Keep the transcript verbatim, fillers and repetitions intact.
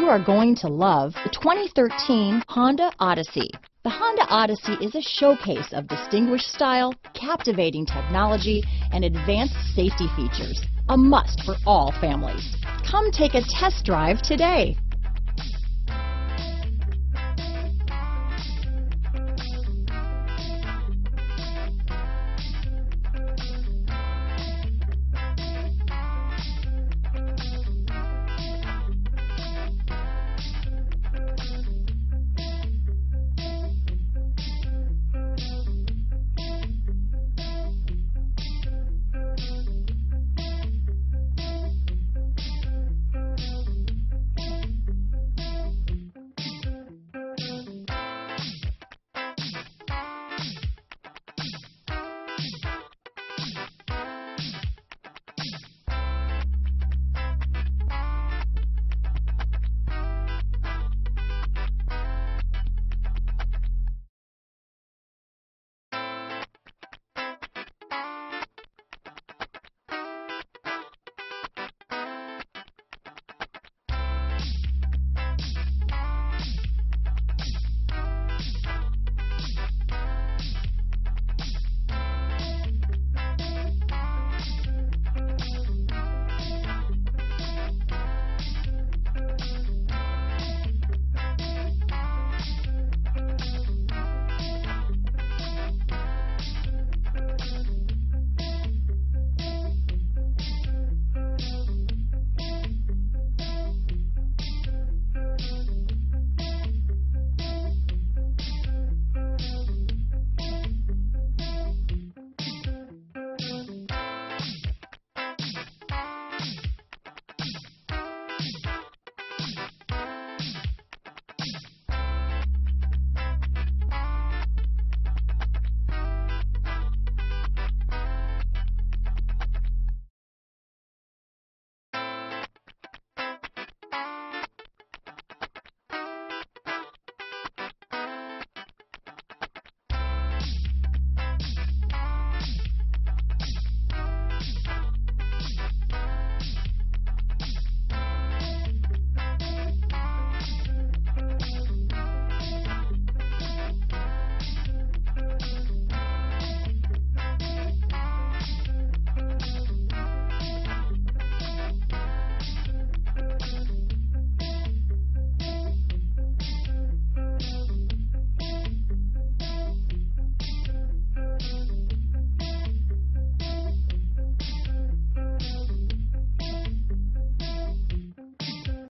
you are going to love the twenty thirteen Honda Odyssey. The Honda Odyssey is a showcase of distinguished style, captivating technology, and advanced safety features. A must for all families. Come take a test drive today.